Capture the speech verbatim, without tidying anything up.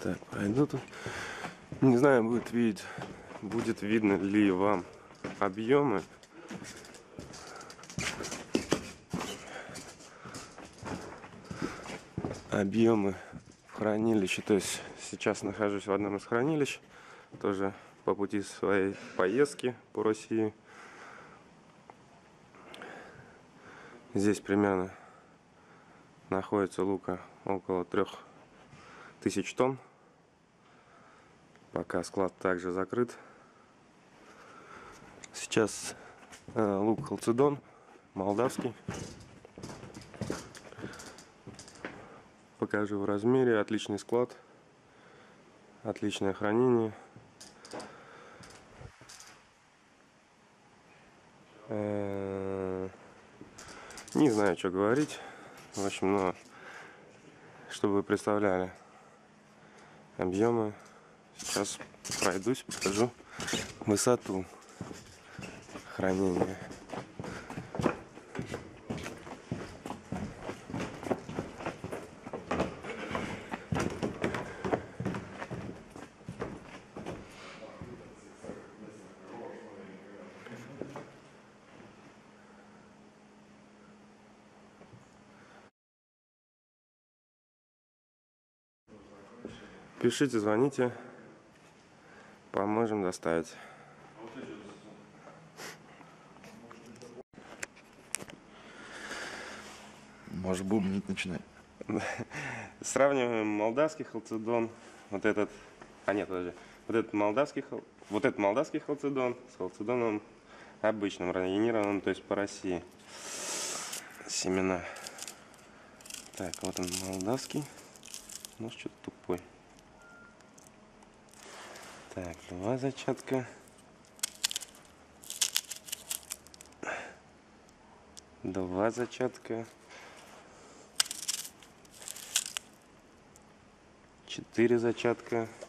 Так, пройду тут. Не знаю, будет видеть, будет видно ли вам объемы. Объемы в хранилище. То есть сейчас нахожусь в одном из хранилищ, тоже по пути своей поездки по России. Здесь примерно находится лука около трех тысяч тонн. Пока склад также закрыт. Сейчас э, лук халцедон, молдавский. Покажу в размере. Отличный склад, отличное хранение. Э, не знаю, что говорить. В общем, но чтобы вы представляли объемы, сейчас пройдусь, покажу высоту хранения. Пишите, звоните, поможем доставить. Можешь бубнить начинать. Сравниваем молдавский халцедон, вот этот, а нет, подожди, вот этот молдавский, вот этот молдавский халцедон с халцедоном обычным, районированным, то есть по России. Семена. Так, вот он молдавский, ну что-то тупой. Так, два зачатка. Два зачатка. Четыре зачатка.